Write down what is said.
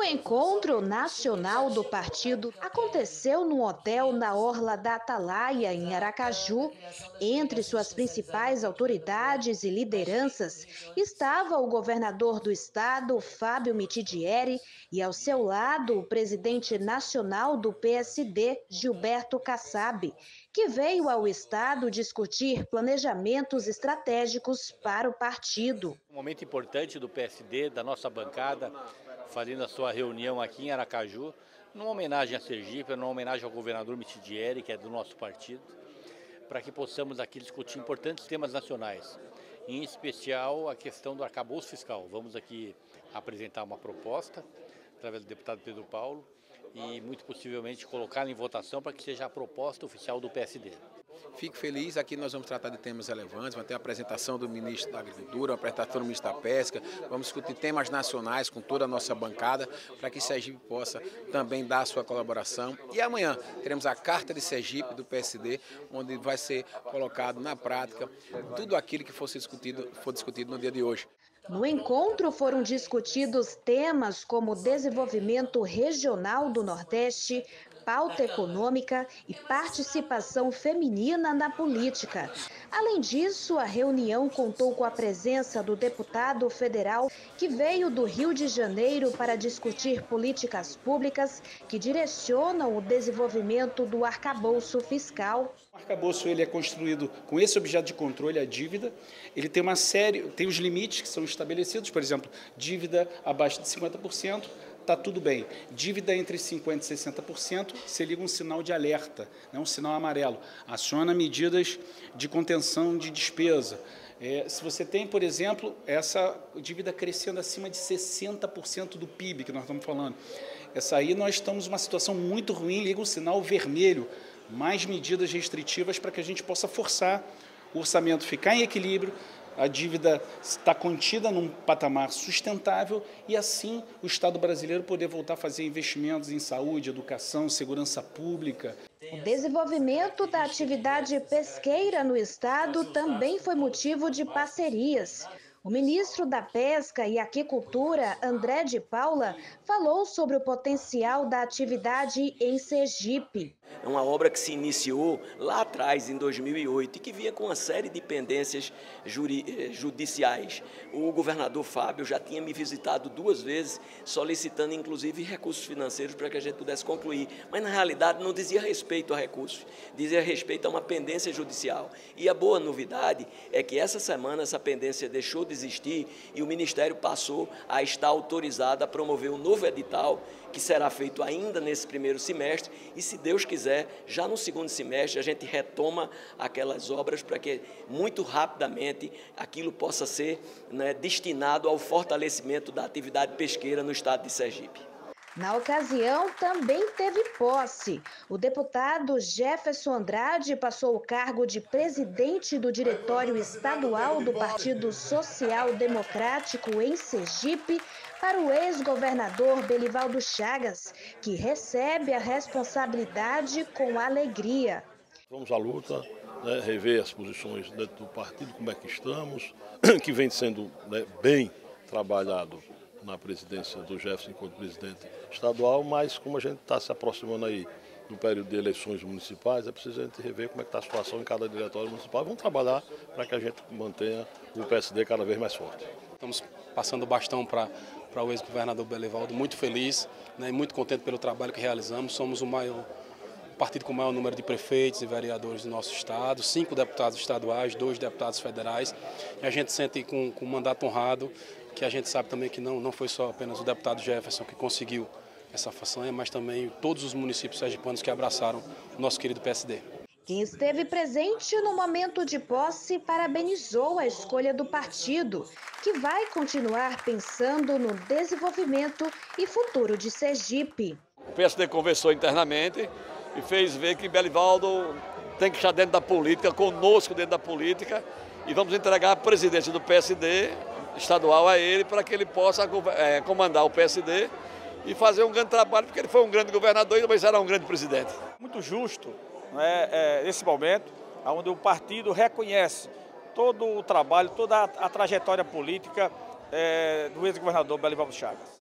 encontro nacional do partido aconteceu num hotel na Orla da Atalaia, em Aracaju. Entre suas principais autoridades e lideranças estava o governador do estado, Fábio Mitidieri, e ao seu lado o presidente nacional do PSD, Gilberto Kassab, que veio ao estado discutir planejamentos estratégicos para o partido. Um momento importante do PSD, da nossa bancada, fazendo a sua reunião aqui em Aracaju, numa homenagem a Sergipe, numa homenagem ao governador Mitidieri, que é do nosso partido, para que possamos aqui discutir importantes temas nacionais, em especial a questão do arcabouço fiscal. Vamos aqui apresentar uma proposta, através do deputado Pedro Paulo, e muito possivelmente colocá-la em votação para que seja a proposta oficial do PSD. Fico feliz, aqui nós vamos tratar de temas relevantes, vai ter a apresentação do ministro da Agricultura, a apresentação do ministro da Pesca, vamos discutir temas nacionais com toda a nossa bancada, para que Sergipe possa também dar a sua colaboração. E amanhã teremos a Carta de Sergipe do PSD, onde vai ser colocado na prática tudo aquilo que for discutido no dia de hoje. No encontro foram discutidos temas como desenvolvimento regional do Nordeste, pauta econômica e participação feminina na política. Além disso, a reunião contou com a presença do deputado federal que veio do Rio de Janeiro para discutir políticas públicas que direcionam o desenvolvimento do arcabouço fiscal. O arcabouço ele é construído com esse objeto de controle, a dívida. Ele tem tem os limites que são estabelecidos, por exemplo, dívida abaixo de 50%. Está tudo bem. Dívida entre 50% e 60%, se liga um sinal de alerta, né, um sinal amarelo. Aciona medidas de contenção de despesa. Se você tem, por exemplo, essa dívida crescendo acima de 60% do PIB, que nós estamos falando, essa aí nós estamos numa situação muito ruim, liga um sinal vermelho, mais medidas restritivas para que a gente possa forçar o orçamento ficar em equilíbrio, a dívida está contida num patamar sustentável e, assim, o Estado brasileiro poder voltar a fazer investimentos em saúde, educação, segurança pública. O desenvolvimento da atividade pesqueira no estado também foi motivo de parcerias. O ministro da Pesca e Aquicultura, André de Paula, falou sobre o potencial da atividade em Sergipe. É uma obra que se iniciou lá atrás, em 2008, e que vinha com uma série de pendências judiciais. O governador Fábio já tinha me visitado 2 vezes, solicitando inclusive recursos financeiros para que a gente pudesse concluir. Mas, na realidade, não dizia respeito a recursos, dizia respeito a uma pendência judicial. E a boa novidade é que essa semana essa pendência deixou de existir e o Ministério passou a estar autorizado a promover um novo edital, que será feito ainda nesse primeiro semestre, e, se Deus quiser, já no segundo semestre a gente retoma aquelas obras para que muito rapidamente aquilo possa ser, né, destinado ao fortalecimento da atividade pesqueira no estado de Sergipe. Na ocasião, também teve posse. O deputado Jefferson Andrade passou o cargo de presidente do Diretório Estadual do Partido Social Democrático em Sergipe para o ex-governador Belivaldo Chagas, que recebe a responsabilidade com alegria. Vamos à luta, né, rever as posições dentro do partido, como é que estamos, que vem sendo, né, bem trabalhado na presidência do Jefferson enquanto presidente estadual, mas como a gente está se aproximando aí do período de eleições municipais, é preciso a gente rever como é que está a situação em cada diretório municipal. Vamos trabalhar para que a gente mantenha o PSD cada vez mais forte. Estamos passando o bastão para o ex-governador Belivaldo, muito feliz, né, e muito contente pelo trabalho que realizamos. Somos o partido com o maior número de prefeitos e vereadores do nosso estado, 5 deputados estaduais, 2 deputados federais, e a gente sente com o mandato honrado, que a gente sabe também que não foi só apenas o deputado Jefferson que conseguiu essa façanha, mas também todos os municípios sergipanos que abraçaram o nosso querido PSD. Quem esteve presente no momento de posse parabenizou a escolha do partido, que vai continuar pensando no desenvolvimento e futuro de Sergipe. O PSD conversou internamente e fez ver que Belivaldo tem que estar dentro da política, conosco dentro da política, e vamos entregar a presidência do PSD estadual a ele, para que ele possa comandar o PSD e fazer um grande trabalho, porque ele foi um grande governador e também será um grande presidente. Muito justo, né, esse momento, onde o partido reconhece todo o trabalho, toda a trajetória política do ex-governador Belivaldo Chagas.